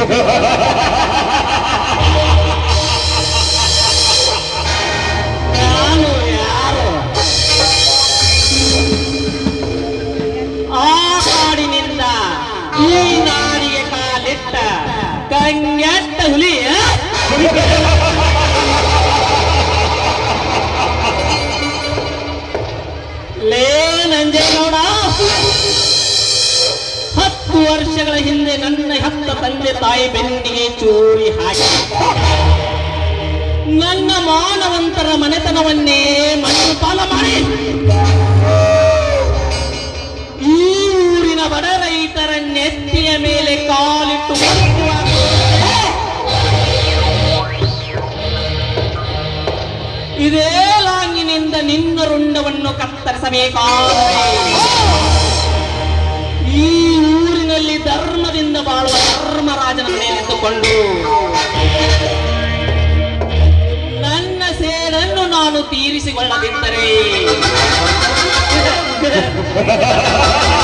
ನಾನು ಯಾರು? ಆ ಕಾಡಿನಿಂದ ಈ ನಾಡಿಗೆ ಕಾಲಿಟ್ಟ ಕಂಗೆಟ್ಟ ಹುಲಿ. ಲೇ ನಂಜೇಗೌಡ, 10 ವರ್ಷಗಳ ಹಿಂದೆ ನನ್ನ ಹೆತ್ತ ತಂದೆ ತಾಯಿ ಬೆನ್ನಿಗೆ ಚೂರಿ ಹಾಕಿ ನನ್ನ ಮಾನವಂತರ ಮನೆತನವನ್ನೇ ಮಣ್ಣು ಪಾಲ ಮಾಡಿ ಈ ಊರಿನ ಬಡ ರೈತರ ನೆತ್ತಿಯ ಮೇಲೆ ಕಾಲಿಟ್ಟು ಇದೇ ಲಾಂಗಿನಿಂದ ನಿನ್ನ ರುಂಡವನ್ನು ಕತ್ತರಿಸಬೇಕಾದರೆ ಈ ಊರಿನಲ್ಲಿ ಧರ್ಮದಿಂದ ಬಾಳುವ ಧರ್ಮರಾಜನ ಮೇಲೆತ್ತುಕೊಂಡು ನನ್ನ ಸೇಡನ್ನು ನಾನು ತೀರಿಸಿಕೊಳ್ಳದಿದ್ದರೆ